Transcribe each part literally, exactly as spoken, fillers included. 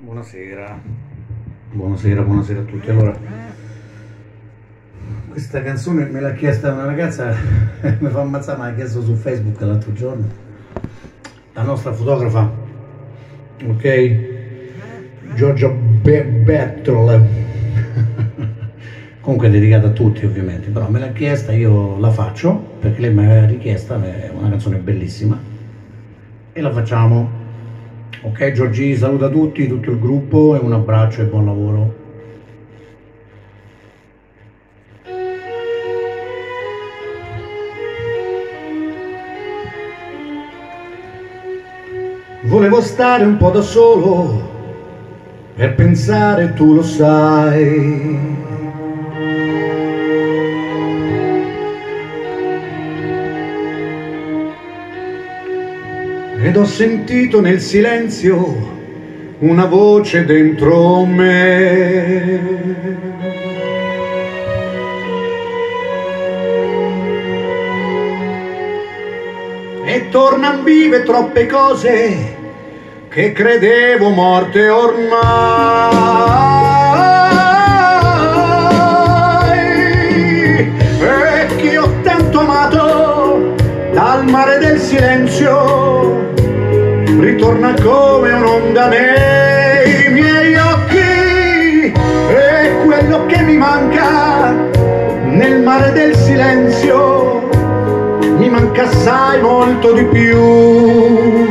Buonasera, buonasera, buonasera a tutti. Allora, questa canzone me l'ha chiesta una ragazza, mi fa ammazzare, me l'ha chiesto su Facebook l'altro giorno, la nostra fotografa, ok? Giorgia Bertol, comunque è dedicata a tutti ovviamente, però me l'ha chiesta, io la faccio, perché lei mi aveva richiesta, è una canzone bellissima, e la facciamo. Ok, Giorgi, saluta tutti, tutto il gruppo, e un abbraccio e buon lavoro. Volevo stare un po' da solo per pensare, tu lo sai. Ed ho sentito nel silenzio una voce dentro me. E tornan vive troppe cose che credevo morte ormai. E che ho tanto amato dal mare del silenzio ritorna come un'onda nei miei occhi, e quello che mi manca nel mare del silenzio mi manca assai molto di più.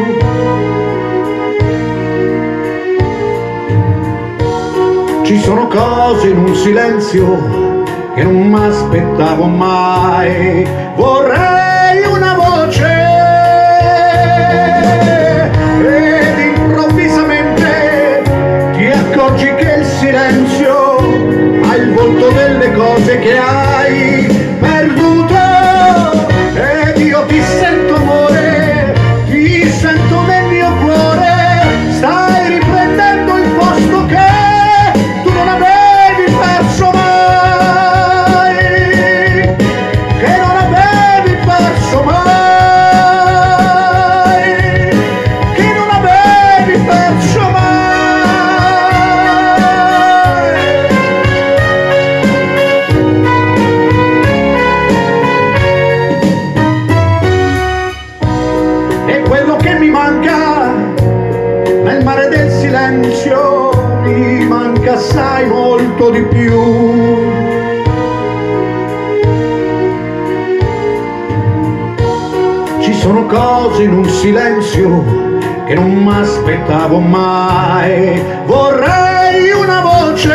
Ci sono cose in un silenzio che non mi aspettavo mai. Vorrei una voce ed improvvisamente ti accorgi che il silenzio ha il volto delle cose che hai perduto, ed io ti sento amore, ti sento nel mio cuore, stai riprendendo il posto che tu non avevi perso mai, che non avevi perso mai. Nel mare del silenzio mi manca assai molto di più. Ci sono cose in un silenzio che non mi aspettavo mai. Vorrei una voce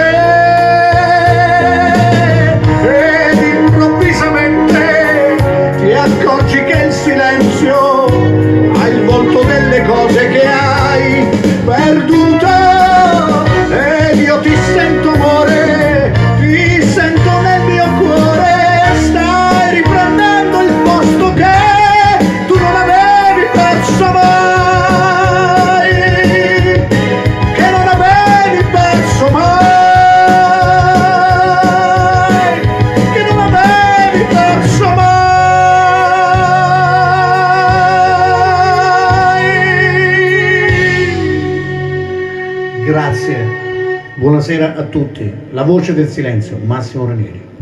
ed improvvisamente ti accorgi che il silenzio ha il volto delle cose che hai perduto, ed io ti sento amore, ti sento nel mio cuore, stai riprendendo il posto che tu non avevi perso mai, che non avevi perso mai, che non avevi perso mai. Grazie, buonasera a tutti. La voce del silenzio, Massimo Ranieri.